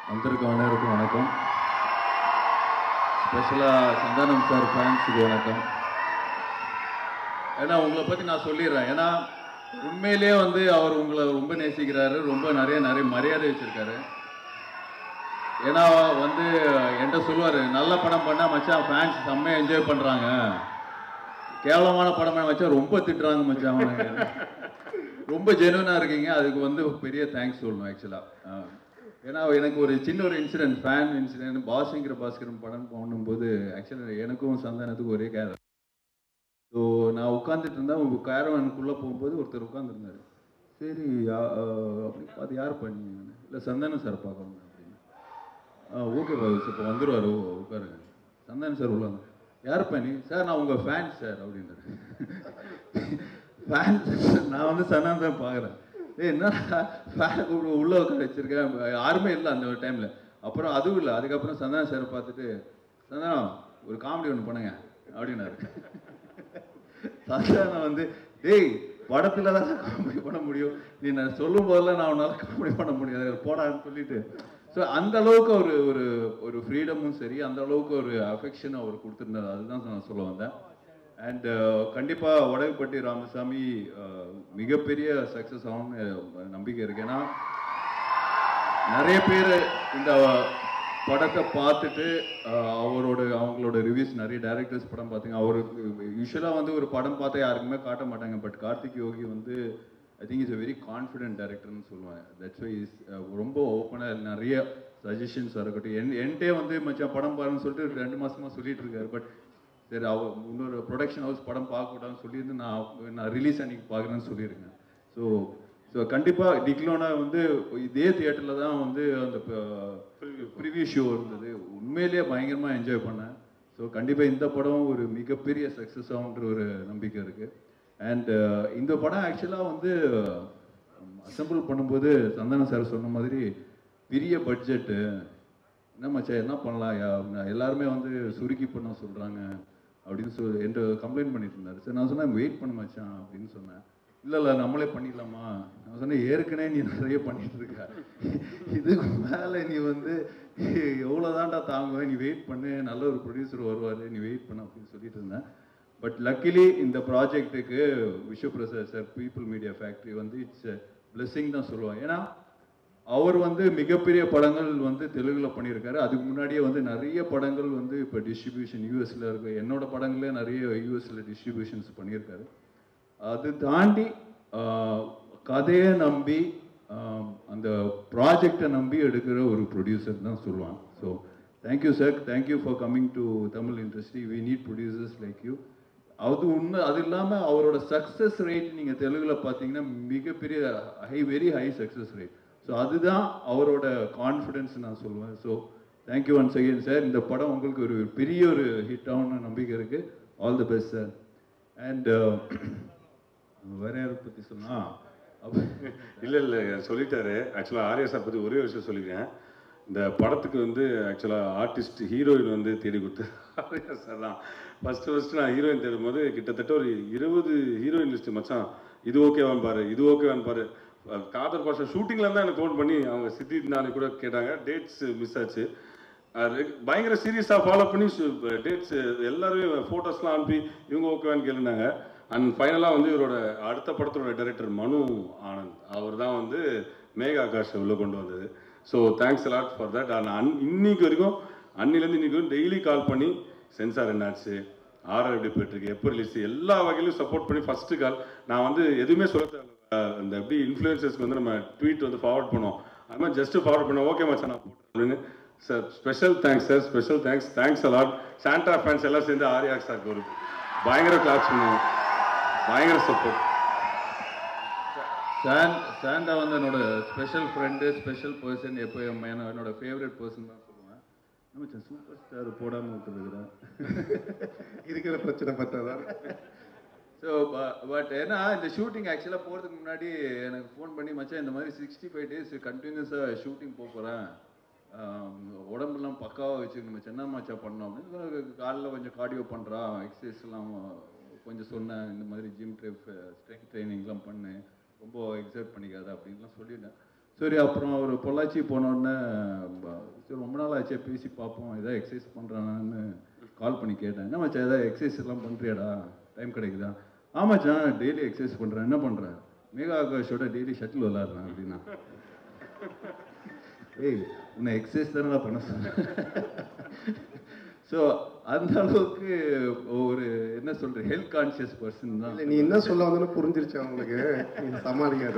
வந்திருக்க அனைவருக்கும் வணக்கம். ஸ்பெஷலாக சந்தானம் சார் ஃபேன்ஸுக்கு வணக்கம். ஏன்னா உங்களை பற்றி நான் சொல்லிடுறேன். ஏன்னா உண்மையிலேயே வந்து அவர் உங்களை ரொம்ப நேசிக்கிறாரு, ரொம்ப நிறைய மரியாதை வச்சுருக்காரு. ஏன்னா வந்து என்கிட்ட சொல்லுவார், நல்ல படம் பண்ணால் மச்சான் ஃபேன்ஸ் செம்மையாக என்ஜாய் பண்ணுறாங்க, கேவலமான படமாக வச்சா ரொம்ப திட்டுறாங்க மச்சான், ரொம்ப ஜெனுவனாக இருக்கீங்க. அதுக்கு வந்து பெரிய தேங்க்ஸ் சொல்லணும் ஆக்சுவலாக. ஏன்னா எனக்கு ஒரு சின்ன ஒரு இன்சிடென்ட், ஃபேன் இன்சிடென்ட், பாஸ்கரன் படம் பண்ணும்போது ஆக்சுவலாக எனக்கும் சந்தானத்துக்கும் ஒரே கேரக்டர். ஸோ நான் உட்காந்துட்டு இருந்தேன், உங்கள் கேரவனுக்குள்ளே போகும்போது ஒருத்தர் உட்காந்துருந்தார். சரி அப்படி பார்த்து யார் பண்ணி, இல்லை சந்தானம் சார் பார்க்கணும் அப்படின்னு. ஓகே பாஸ் இப்போ வந்துடுவார், உட்காருங்க. சந்தானம் சார் உள்ள யார் பண்ணி சார், நான் உங்கள் ஃபேன் சார் அப்படின்றாரு. ஃபேன் நான் வந்து சந்தானம் தான் பார்க்குறேன். என்ன ஃபேனை கூப்பிட்டு உள்ளே உட்கார வச்சிருக்கேன், யாருமே இல்லை அந்த ஒரு டைமில். அப்புறம் அதுவும் இல்லை, அதுக்கப்புறம் சந்தானம் சார் பார்த்துட்டு, சந்தானம் ஒரு காமெடி ஒன்று பண்ணுங்க அப்படின்னாரு. சந்தானம் வந்து, டேய் படத்தில் தான் காமெடி பண்ண முடியும், நீ நான் சொல்லும் போதெல்லாம் நான் உன்னால் காமெடி பண்ண முடியாது போடான்னு சொல்லிட்டு. ஸோ அந்த அளவுக்கு ஒரு ஃப்ரீடமும் சரி, அந்த அளவுக்கு ஒரு அஃபெக்ஷனும் அவர் கொடுத்துருந்தார். அதுதான் நான் சொல்ல வந்தேன். அண்ட் கண்டிப்பாக வடகுப்பட்டி ராமசாமி மிகப்பெரிய சக்ஸஸ் ஆகும்னு நம்பிக்கை இருக்கு. ஏன்னா நிறைய பேர் இந்த படத்தை பார்த்துட்டு அவங்களோட ரிவ்யூஸ், நிறைய டைரக்டர்ஸ் படம் பார்த்தீங்க. அவர் யூஸ்வலாக வந்து ஒரு படம் பார்த்தா யாருக்குமே காட்ட மாட்டாங்க. பட் கார்த்திக் யோகி வந்து I think is a very confident டைரக்டர்னு சொல்லுவேன். தட்ஸ் வை இஸ் ரொம்ப ஓப்பனாக நிறைய சஜஷன்ஸ் இருக்கட்டும். என்கிட்டே வந்து மச்சான் படம் பாருன்னு சொல்லிட்டு 2 மாதமாக சொல்லிட்டு இருக்காரு. பட் சரி, இன்னொரு ப்ரொடக்ஷன் ஹவுஸ் படம் பார்க்கக்கூடாதுன்னு சொல்லியிருந்து நான் ரிலீஸ் அன்னைக்கு பார்க்குறேன்னு சொல்லியிருக்கேன். ஸோ கண்டிப்பாக டிக்லோனா வந்து இதே தியேட்டரில் தான் வந்து அந்த ப்ரிவியூ ஷோ இருந்தது. உண்மையிலேயே பயங்கரமாக என்ஜாய் பண்ணேன். ஸோ கண்டிப்பாக இந்த படம் ஒரு மிகப்பெரிய சக்ஸஸ் ஆகுன்ற ஒரு நம்பிக்கை இருக்குது. அண்ட் இந்த படம் ஆக்சுவலாக வந்து அசம்பிள் பண்ணும்போது சந்தானம் சார் சொன்ன மாதிரி பெரிய பட்ஜெட்டு, என்ன மச்சா என்ன பண்ணலாம், எல்லாருமே வந்து சுருக்கி பண்ண சொல்கிறாங்க அப்படின்னு என்கிட்ட கம்ப்ளைண்ட் பண்ணிட்டு இருந்தார். சரி நான் சொன்னேன் வெயிட் பண்ண மச்சான் அப்படின்னு சொன்னேன். இல்லை நம்மளே பண்ணிடலாமா, நான் சொன்னேன் ஏற்கனவே நீ நிறைய பண்ணிட்டு இருக்க, இதுக்கு மேலே நீ வந்து எவ்வளோதான்டா தாங்குவேன், நீ வெயிட் பண்ணு, நல்ல ஒரு ப்ரொடியூசர் வருவார், நீ வெயிட் பண்ண அப்படின்னு சொல்லிட்டு இருந்தேன். பட் லக்கிலி இந்த ப்ராஜெக்ட்டுக்கு Vishwaprasad sir, people media factory வந்து இட்ஸ் பிளெஸிங் தான் சொல்லுவாங்க. ஏன்னா அவர் வந்து மிகப்பெரிய படங்கள் வந்து தெலுங்கில் பண்ணியிருக்காரு. அதுக்கு முன்னாடியே வந்து நிறைய படங்கள் வந்து இப்போ டிஸ்ட்ரிபியூஷன் யூஎஸில் இருக்கு. என்னோட படங்களே நிறைய யூஎஸில் டிஸ்ட்ரிபியூஷன்ஸ் பண்ணியிருக்காரு. அது தாண்டி கதையை நம்பி அந்த ப்ராஜெக்டை நம்பி எடுக்கிற ஒரு ப்ரொடியூசர் தான் சொல்லுவாங்க. So thank you sir, thank you for coming to Tamil industry. We need producers like you. அது உண்மை. அது இல்லாமல் அவரோட சக்ஸஸ் ரேட் நீங்கள் தெலுங்கில் பார்த்தீங்கன்னா மிகப்பெரிய very high success rate. So அதுதான் அவரோட கான்ஃபிடென்ஸ் நான் சொல்லுவேன். So thank you once again sir. இந்த படம் உங்களுக்கு ஒரு பெரிய ஒரு ஹிட் ஆகும்னு நம்பிக்கை இருக்குது. All the best sir. And வேற யாரை பற்றி சொன்னா இல்லை சொல்லிட்டாரு. ஆக்சுவலாக ஆர்யா சார் பற்றி ஒரே விஷயம் சொல்லிக்கிறேன். இந்த படத்துக்கு வந்து ஆக்சுவலாக ஆர்டிஸ்ட் ஹீரோயின் வந்து தேடி கொடுத்து ஆர்யா சார் தான். ஃபஸ்ட்டு நான் ஹீரோயின் தேடும் போது கிட்டத்தட்ட ஒரு 20 ஹீரோயின் லிஸ்ட்டு மச்சான், இது ஓகேவான்னு பாரு, இது ஓகேவான்னு பாரு. காதர் பாஷா ஷூட்டிங்கில் தான் எனக்கு ஃபோன் பண்ணி அவங்க சித்தி நாளைக்கு கூட கேட்டாங்க. டேட்ஸ் மிஸ் ஆச்சு. பயங்கர சீரியஸாக ஃபாலோ பண்ணி டேட்ஸ் எல்லாருமே ஃபோட்டோஸ்லாம் அனுப்பி இவங்க ஓகேவான்னு கேளுனாங்க. அண்ட் ஃபைனலாக வந்து இவரோட அடுத்த படத்தோட டைரக்டர் மனு ஆனந்த், அவர் தான் வந்து மேகா ஆகாஷ் உள்ள கொண்டு வந்தது. So thanks a lot for that. நான் இன்னைக்கு வரைக்கும், அன்னிலேருந்து இன்னைக்கு வரைக்கும் டெய்லி கால் பண்ணி சென்சார் என்னாச்சு, ஆர்ஆர் எப்படி போயிட்டுருக்கு, எப்போ ரிலீஸ், எல்லா வகையிலும் சப்போர்ட் பண்ணி ஃபஸ்ட்டு கால். நான் வந்து எதுவுமே சொல்ல இந்த எப்படி இன்ஃப்ளூயன்சர்ஸ்க்கு வந்து நம்ம ட்வீட் வந்து ஃபார்வர்ட் பண்ணோம், அது மாதிரி ஜஸ்ட்டு ஃபார்வர்ட் பண்ணோம். ஓகே மச்சான் நான் போட்டேன் அப்படின்னு. Sir special thanks sir, special thanks a lot. சாண்டா ஃபேன்ஸ் எல்லாம் சேர்ந்து ஆர்யா சாருக்கு ஒரு பயங்கர கிளாப்ஸ் பண்ணுவோம், பயங்கர சப்போர்ட். சாண்டா வந்து என்னோட ஸ்பெஷல் ஃப்ரெண்டு, ஸ்பெஷல் பர்சன், எப்போ என்னோட ஃபேவரட் பர்சன் தான் சொல்லுவேன். நம்ம சூப்பர் ஸ்டார் போடாமல் விட்டுருக்குறேன் இருக்கிற பிரச்சனை பார்த்தாதான். ஸோ பட் ஏன்னா இந்த ஷூட்டிங் ஆக்சுவலாக போகிறதுக்கு முன்னாடி எனக்கு ஃபோன் பண்ணி மச்சான் இந்த மாதிரி 65 days கண்டினியூஸாக ஷூட்டிங் போகிறேன், உடம்புலாம் பக்காவாக வச்சுக்கணும், சின்ன மச்சா பண்ணோம் அப்படின்னு. காலையில் கொஞ்சம் கார்டியோ பண்ணுறான், எக்ஸசைஸ்லாம் கொஞ்சம் சொன்னேன், இந்த மாதிரி ஜிம் ஸ்ட்ரென்த் ட்ரைனிங்லாம் பண்ணு, ரொம்ப எக்ஸர்ட் பண்ணிக்காத அப்படின்லாம் சொல்லிட்டேன். சரி அப்புறம் ஒரு பொள்ளாச்சி போனோடனே சரி ரொம்ப நாள் ஆச்சே பேசி பார்ப்போம், எதாவது எக்ஸசைஸ் பண்ணுறானான்னு கால் பண்ணி கேட்டேன். என்ன மச்சான் எதாவது எக்ஸசைஸ் எல்லாம் பண்ணுறியாடா, டைம் கிடைக்குதா? ஆமாச்சான் டெய்லி எக்ஸசைஸ் பண்ணுறேன். என்ன பண்ணுறேன்? மேகா ஆகாஷோட டெய்லி ஷட்டில் விளாட்றேன் அப்படின்னா. ஏய் உன்னை எக்ஸசைஸ் தானே பண்ண சொன்னேன். ஸோ அந்த அளவுக்கு ஒரு என்ன சொல்ற ஹெல்த் கான்சியஸ் பர்சன் தான். நீ என்ன சொல்ல வந்தோன்னு புரிஞ்சிருச்சு அவங்களுக்கு, சமாளிக்காது.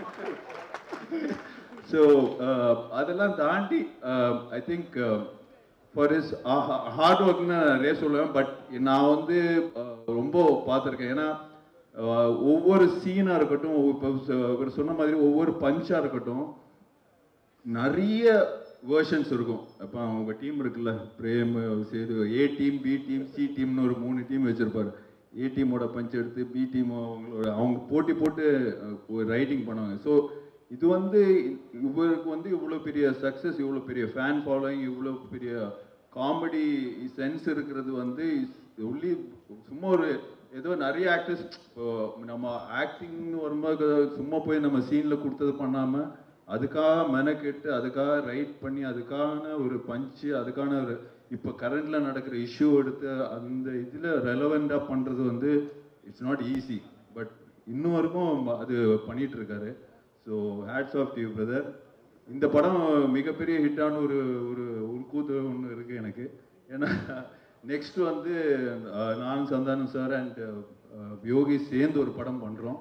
ஸோ அதெல்லாம் தாண்டி I think for is hard ஒர்க்னு நிறைய சொல்லுவேன். பட் நான் வந்து ரொம்ப பார்த்துருக்கேன். ஏன்னா ஒவ்வொரு சீனாக இருக்கட்டும், இப்போ இவர் சொன்ன மாதிரி ஒவ்வொரு பஞ்சாக இருக்கட்டும், நிறைய வேர்ஷன்ஸ் இருக்கும். அப்போ அவங்க டீம் இருக்குல்ல, Prem Sethu, A team, B team, C டீம்னு ஒரு 3 டீம் வச்சுருப்பார். ஏ டீமோட பஞ்ச் எடுத்து பி டீம் அவங்க போட்டி போட்டு ரைட்டிங் பண்ணுவாங்க. ஸோ இது வந்து இவருக்கு வந்து இவ்வளோ பெரிய சக்ஸஸ், இவ்வளோ பெரிய ஃபேன் ஃபாலோயிங், இவ்வளோ பெரிய காமெடி சென்ஸ் இருக்கிறது வந்து ஒன்லி சும்மா ஒரு ஏதோ நிறைய ஆக்டர்ஸ் இப்போ நம்ம ஆக்டிங்னு வரும்போது சும்மா போய் நம்ம சீனில் கொடுத்தது பண்ணாமல் அதுக்காக மெனக்கெட்டு அதுக்காக ரைட் பண்ணி அதுக்கான ஒரு பஞ்சு அதுக்கான ஒரு இப்போ கரண்டில் நடக்கிற இஷ்யூ எடுத்து அந்த இதில் ரெலவெண்ட்டாக பண்ணுறது வந்து இட்ஸ் நாட் ஈஸி. பட் இன்னும் வரைக்கும் அது பண்ணிகிட்டு இருக்காரு. So hats off you brother. இந்த படம் மிகப்பெரிய ஹிட்டான ஒரு ஒரு உள்கூத்து ஒன்று இருக்குது எனக்கு. ஏன்னா நெக்ஸ்ட் வந்து நான் சந்தானம் சார் அண்ட் யோகி சேர்ந்து ஒரு படம் பண்ணுறோம்.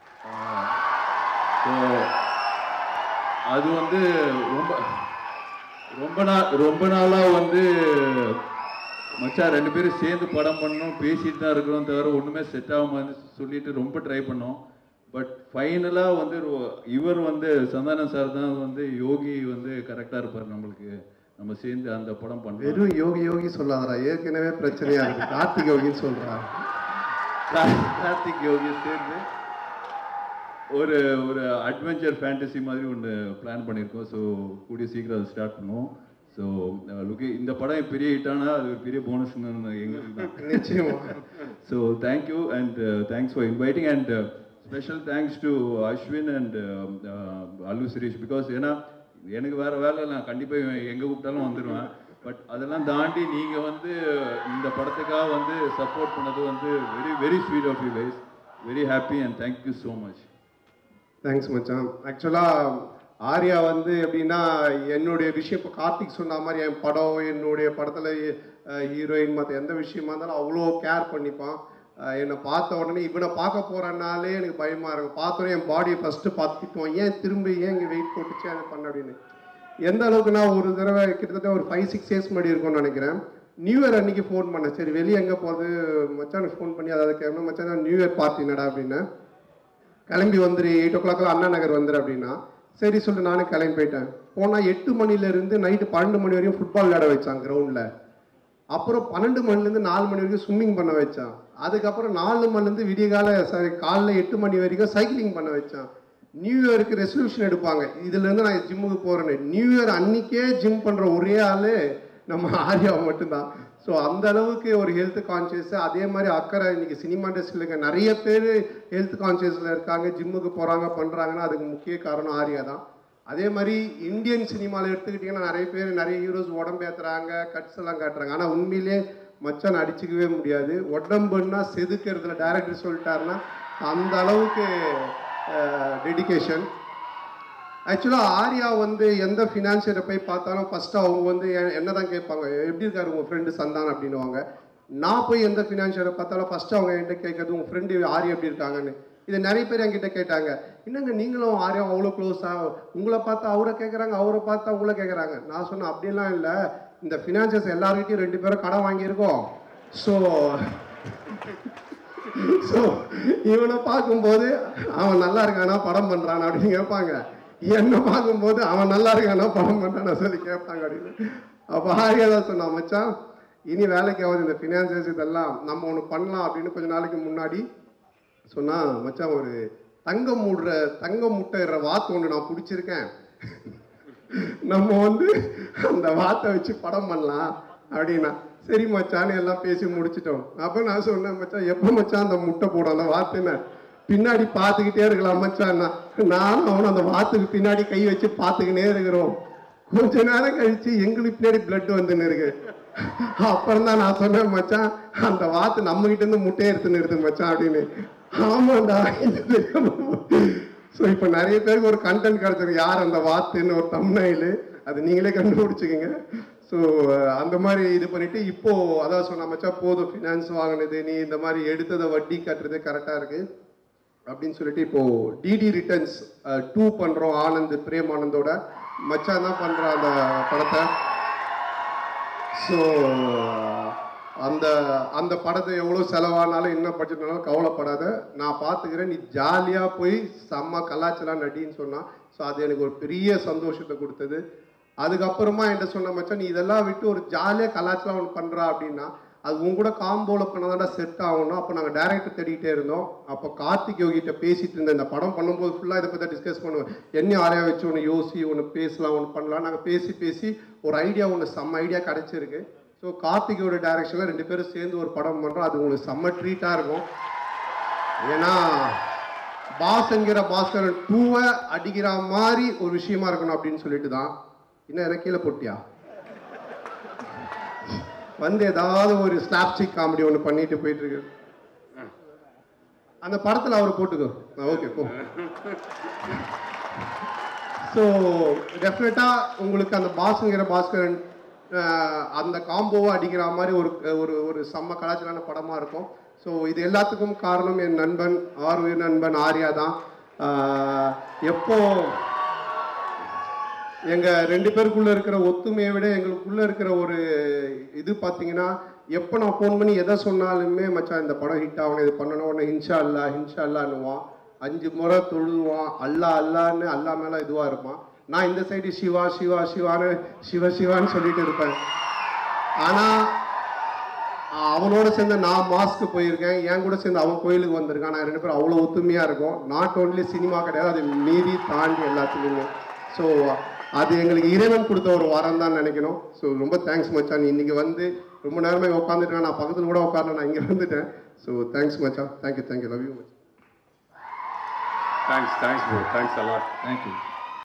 ஸோ அது வந்து ரொம்ப நாளாக வந்து மச்சான் 2 பேரும் சேர்ந்து படம் பண்ணோம், பேசிட்டு தான் இருக்கிறோம், தவிர ஒன்றுமே செட் ஆகாமல் சொல்லிட்டு ரொம்ப ட்ரை பண்ணோம். பட் ஃபைனலாக வந்து இவர் வந்து சந்தானம் சார் தான் வந்து யோகி வந்து கரெக்டாக இருப்பார் நம்மளுக்கு, நம்ம சேர்ந்து அந்த படம் பண்ணோம். வெறும் யோகி யோகி சொல்லாதரா, ஏற்கனவே பிரச்சனையா இருக்கு. கார்த்திக் யோகின்னு சொல்றா. கார்த்திக் யோகி சேர்ந்து ஒரு ஒரு அட்வென்ச்சர் ஃபேண்டசி மாதிரி ஒன்று பிளான் பண்ணியிருக்கோம். ஸோ கூடிய சீக்கிரம் அதை ஸ்டார்ட் பண்ணுவோம். ஸோ இந்த படம் பெரிய ஹிட்டானா அது ஒரு பெரிய போனஸ்ன்னு எங்களுக்கு தான். நிச்சயமா. So thank you and thanks for inviting and special thanks to Ashwin and Allu Sirish. Because ஏன்னா எனக்கு வேறு வேலை, நான் கண்டிப்பாக எங்கே கூப்பிட்டாலும் வந்துடுவேன். பட் அதெல்லாம் தாண்டி நீங்கள் வந்து இந்த படத்துக்காக வந்து சப்போர்ட் பண்ணது வந்து very very sweet of you guys. Very happy and thank you so much. Thanks மச்சான். ஆக்சுவலாக ஆர்யா வந்து எப்படின்னா என்னுடைய விஷயம் இப்போ கார்த்திக் சொன்ன மாதிரி என் படம் என்னுடைய படத்தில் ஹீரோயின் மற்ற எந்த விஷயமா இருந்தாலும் அவ்வளோ கேர் பண்ணிப்பான். என்னை பார்த்த உடனே இவனை பார்க்க போகிறனாலே எனக்கு பயமாக இருக்கும். பார்த்தோன்னே என் பாடியை ஃபஸ்ட்டு பார்த்துக்குவோம், ஏன் திரும்ப ஏன் இங்கே வெயிட் போட்டுச்சு அதை பண்ண அப்படின்னு. எந்த அளவுக்கு நான் ஒரு தடவை கிட்டத்தட்ட ஒரு 5-6 இயர்ஸ் முன்னாடி இருக்கும்னு நினைக்கிறேன். நியூ இயர் அன்றைக்கி ஃபோன் பண்ணேன். சரி வெளியே எங்கே போகிறது மச்சானுக்கு ஃபோன் பண்ணி அதாவது கேட்கணும், மச்சான் நியூ இயர் பார்ட்டி நடா அப்படின்னு. கிளம்பி வந்துரு 8 o'clock அண்ணா நகர் வந்துரு அப்படின்னா சரி சொல்லிட்டு நானும் கிளம்பி போயிட்டேன். போனால் 8 மணிலேருந்து நைட்டு 12 மணி வரையும் ஃபுட்பால் விளையாட வச்சான் கிரவுண்டில். அப்புறம் 12 மணிலேருந்து 4 மணி வரைக்கும் ஸ்விம்மிங் பண்ண வச்சான். அதுக்கப்புறம் 4 மணிலேருந்து விடிய காலைல 8 மணி வரைக்கும் சைக்கிளிங் பண்ண வச்சான். நியூ இயருக்கு ரெசல்யூஷன் எடுப்பாங்க, இதுலேருந்து நான் ஜிம்முக்கு போகிறேன்னு. நியூ இயர் அன்றைக்கே ஜிம் பண்ணுற ஒரே ஆள் நம்ம ஆர்யா மட்டும்தான். ஸோ அந்த அளவுக்கு ஒரு ஹெல்த் கான்சியஸ், அதே மாதிரி அக்கறை. இன்றைக்கி சினிமா இண்டஸ்ட்ரியில் இருக்க நிறைய பேர் ஹெல்த் கான்சியஸில் இருக்காங்க, ஜிம்முக்கு போகிறாங்க பண்ணுறாங்கன்னா அதுக்கு முக்கிய காரணம் ஆர்யா தான். அதே மாதிரி இந்தியன் சினிமாவில் எடுத்துக்கிட்டிங்கன்னா நிறைய பேர் நிறைய ஹீரோஸ் உடம்பு ஏற்றுறாங்க, கட்ஸ் எல்லாம் காட்டுறாங்க. ஆனால் உண்மையிலே மச்சான் அடிச்சுக்கவே முடியாது. உடம்புன்னா செதுக்கிறதுல டைரக்டர் சொல்லிட்டாருன்னா அந்த அளவுக்கு டெடிகேஷன். ஆக்சுவலாக ஆர்யா வந்து எந்த ஃபினான்ஷியரை போய் பார்த்தாலும் ஃபஸ்ட்டு அவங்க வந்து என்ன தான் கேட்பாங்க, எப்படி இருக்காரு உங்கள் ஃப்ரெண்டு சந்தானம் அப்படின்னுவாங்க. நான் போய் எந்த ஃபினான்ஷியரை பார்த்தாலும் ஃபஸ்ட்டு அவங்க என்கிட்ட கேட்கறது உங்கள் ஃப்ரெண்டு ஆர்யா எப்படி இருக்காங்கன்னு. இதை நிறைய பேர் என்கிட்ட கேட்டாங்க, என்னங்க நீங்களும் ஆர்யா அவ்வளோ க்ளோஸாக, உங்களை பார்த்தா அவரை கேட்குறாங்க, அவரை பார்த்தா உங்களை கேட்குறாங்க. நான் சொன்னேன் அப்படிலாம் இல்லை, இந்த ஃபினான்ஷியர்ஸ் எல்லாருக்கிட்டையும் 2 பேரும் கடன் வாங்கியிருக்கோம். ஸோ இவனை பார்க்கும்போது அவன் நல்லா இருக்கானா படம் பண்ணுறான் அப்படின்னு கேட்பாங்க, என்ன பார்க்கும்போது அவன் நல்லா இருக்கானா படம் பண்ணுறான்னு சொல்லி கேட்பாங்க அப்படின்னு. அப்போ ஆர்யா தான் சொன்னான், மச்சான் இனி வேலைக்கு ஆகுது இந்த ஃபினான்சியர்ஸ் இதெல்லாம் நம்ம ஒன்று பண்ணலாம் அப்படின்னு கொஞ்சம் நாளைக்கு முன்னாடி சொன்னால், மச்சான் ஒரு தங்கம் முட்டைற வாத்து ஒன்று நான் பிடிச்சிருக்கேன், நம்ம வந்து அந்த வாத்தை வச்சு படம் பண்ணலாம் அப்படின்னா. சரி மச்சான்னு எல்லாம் பேசி முடிச்சிட்டோம். அப்போ நான் சொன்னேன், மச்சான் எப்போ மச்சான் அந்த முட்டை போடும் அந்த வாத்துன்னு பின்னாடி பார்த்துக்கிட்டே இருக்கலாம் மச்சான். நானும் அவனும் அந்த வாத்துக்கு பின்னாடி கை வச்சு பார்த்துக்கினே இருக்கிறோம். கொஞ்ச நேரம் கழிச்சு எங்களுக்கு பின்னாடி பிளட் வந்துன்னு இருக்கு. அப்புறம் தான் நான் சொன்னேன், மச்சான் அந்த வாத்து நம்ம கிட்ட இருந்து முட்டையை எடுத்துன்னு இருக்கு மச்சான் அப்படின்னு. ஆமாண்டா. ஸோ இப்போ நிறைய பேருக்கு ஒரு கண்டென்ட் கிடைச்சிருக்கு, யார் அந்த வாத்துன்னு ஒரு தம்ப்நெயில், அது நீங்களே கண்டுபிடிச்சிக்கோங்க. ஸோ அந்த மாதிரி இது பண்ணிட்டு இப்போ அதான் சொன்ன மச்சான், போதும் ஃபினான்ஸ் வாங்கினது, நீ இந்த மாதிரி எடுத்ததை வட்டி கட்டுறது கரெக்டாக இருக்கு அப்படின்னு சொல்லிட்டு இப்போ டிடி ரிட்டர்ன்ஸ் 2 பண்றோம். ஆனந்த் பிரேம் ஆனந்தோட மச்சான் தான் பண்ற அந்த படத்தை. ஸோ அந்த அந்த படத்தை எவ்வளோ செலவானாலும் என்ன பட்ஜெட்னாலும் கவலைப்படாத, நான் பார்த்துக்கிறேன், நீ ஜாலியாக போய் செம்ம கலாச்சலாம் நடின்னு சொன்னான். ஸோ அது எனக்கு ஒரு பெரிய சந்தோஷத்தை கொடுத்தது. அதுக்கப்புறமா என்கிட்ட சொன்ன மச்சான், நீ இதெல்லாம் விட்டு ஒரு ஜாலியாக கலாச்சலாம் ஒன்று பண்ணுறா அப்படின்னா அது உங்க கூட காம்போவில் பண்ணதாண்டா செட் ஆகணும். அப்போ நாங்கள் டேரக்டர் தேடிக்கிட்டே இருந்தோம். அப்போ கார்த்திக் யோகிட்ட பேசிட்டு இருந்தேன், இந்த படம் பண்ணும்போது ஃபுல்லாக இதை பற்றி டிஸ்கஸ் பண்ணுவோம், என்ன ஆரையா வச்சு ஒன்று யோசி, ஒன்று பேசலாம், ஒன்று பண்ணலாம். நாங்கள் பேசி ஒரு ஐடியா, ஒன்று செம்ம ஐடியா கிடச்சிருக்கு. ஸோ கார்த்திகோட டைரக்ஷனில் 2 பேரும் சேர்ந்து ஒரு படம் பண்ணுறோம். அது உங்களுக்கு செம்ம ட்ரீட்டாக இருக்கும். ஏன்னா பாஸ்ங்கிற பாஸ்கரன் 2 அடிக்கிற மாதிரி ஒரு விஷயமா இருக்கணும் அப்படின்னு சொல்லிட்டு தான். இன்னும் எனக்கு கீழே போட்டியா வந்து ஏதாவது ஒரு ஸ்லாப்ஸ்டிக் காமெடி ஒன்று பண்ணிட்டு போயிட்டு இருக்கு. அந்த படத்தில் அவர் போட்டுக்கோ. ஓகே போ. ஸோ டெஃபினட்டாக உங்களுக்கு அந்த பாஸ்ங்கிற பாஸ்கரன் அந்த காம்போவை அடிக்கிற மாதிரி ஒரு ஒரு செம்ம கலாச்சாரான படமாக இருக்கும். ஸோ இது எல்லாத்துக்கும் காரணம் என் நண்பன் உயிர் நண்பன் ஆர்யா தான். எப்போ எங்கள் 2 பேருக்குள்ள இருக்கிற ஒத்துமையை விட எங்களுக்குள்ள இருக்கிற ஒரு இது பார்த்தீங்கன்னா, எப்போ நான் ஃபோன் பண்ணி எதை சொன்னாலுமே மச்சான் இந்த படம் ஹிட் ஆகணும், இது பண்ணணும், உடனே இன்ஷா அல்லான்னுவான். 5 முறை தொழுவான், அல்லான்னு அல்லா மேலே இதுவாக இருப்பான். நான் இந்த சைடு சிவான்னு சிவான்னு சொல்லிட்டு இருப்பேன். ஆனால் அவனோட சேர்ந்து நான் மாஸ்க்கு போயிருக்கேன், என் கூட சேர்ந்து அவன் கோயிலுக்கு வந்திருக்கான். நான் 2 பேரும் அவ்வளோ ஒத்துமையாக இருக்கும். நாட் ஓன்லி சினிமா கிடையாது, அது மீறி தாண்டி எல்லாத்துலேயுமே. ஸோ அது எங்களுக்கு இறைவன் கொடுத்த ஒரு வாரம் தான் நினைக்கணும். ஸோ ரொம்ப தேங்க்ஸ் மச்சான், நீ இன்னைக்கு வந்து ரொம்ப நேரமே உட்காந்துட்டேன். நான் பக்கத்தில் கூட உட்காரல, நான் இங்கே வந்துட்டேன். ஸோ தேங்க்ஸ் மச்சான். தேங்க்யூ லவ் யூ மச்சான். Thanks bro, thanks a lot. Thank you.